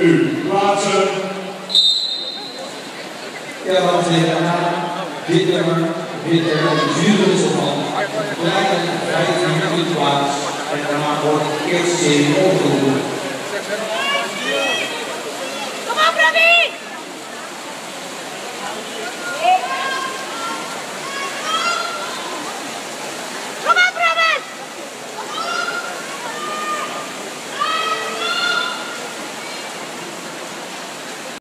u plaatsen. Ja, dames en heren, dit nummer wint er op de vuurwissel van. Kleine 15 minuten plaats en daarna wordt de eerste serie opgeroepen.